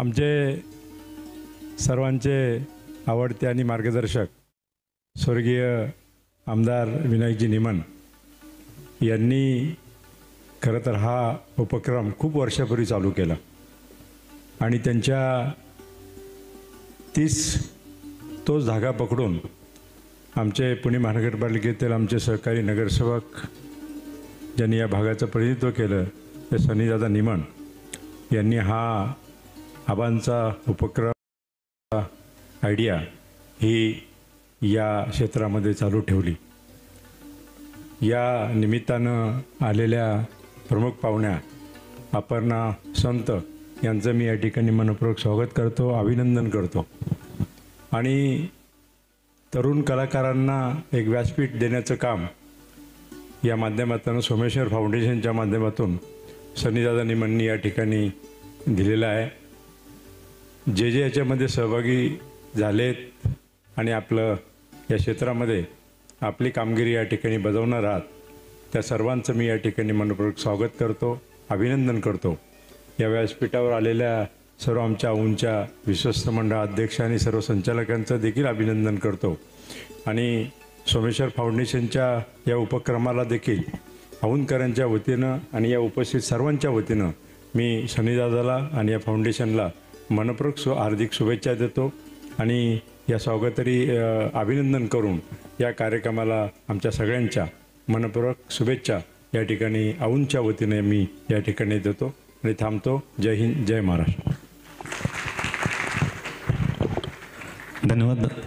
आमचे सर्वांचे आवडते आणि मार्गदर्शक स्वर्गीय आमदार विनायकजी निमन यांनी खरं तर हा उपक्रम खूप वर्षापूर्वी चालू केला आणि त्यांच्या तोच धागा पकडून आमचे पुणे महानगरपालिकेतील आमचे सहकारी नगरसेवक ज्यांनी या भागाचं प्रतिनिधित्व केलं ते सनीदादा निमन यांनी हा आबांचा उपक्रम आयडिया ही या क्षेत्रामध्ये चालू ठेवली। या निमित्तानं आलेल्या प्रमुख पाहुण्या अपर्णा संत यांचं मी या ठिकाणी मनपूर्वक स्वागत करतो, अभिनंदन करतो आणि तरुण कलाकारांना एक व्यासपीठ देण्याचं काम या माध्यमातून सोमेश्वर फाउंडेशनच्या माध्यमातून सनीदादा निमननी या ठिकाणी दिलेलं आहे। जे याच्यामध्ये सहभागी झालेत आणि आपलं या क्षेत्रामध्ये आपली कामगिरी या ठिकाणी बजावणार आहात त्या सर्वांचं मी या ठिकाणी मनपूर्वक स्वागत करतो, अभिनंदन करतो। या व्यासपीठावर आलेल्या सर्व आमच्या औंधच्या विश्वस्त मंडळ अध्यक्ष आणि सर्व संचालकांचं देखील अभिनंदन करतो आणि सोमेश्वर फाउंडेशनच्या या उपक्रमाला देखील औंधकरांच्या वतीनं आणि या उपस्थित सर्वांच्या वतीनं मी सनीदादाला आणि या फाउंडेशनला मनपूर्वक हार्दिक शुभेच्छा देतो आणि या स्वागतारी अभिनंदन करून या कार्यक्रमाला आमच्या सगळ्यांच्या मनपूर्वक शुभेच्छा या ठिकाणी औंधच्या वतीने मी या ठिकाणी देतो आणि थांबतो। जय हिंद, जय महाराष्ट्र। धन्यवाद।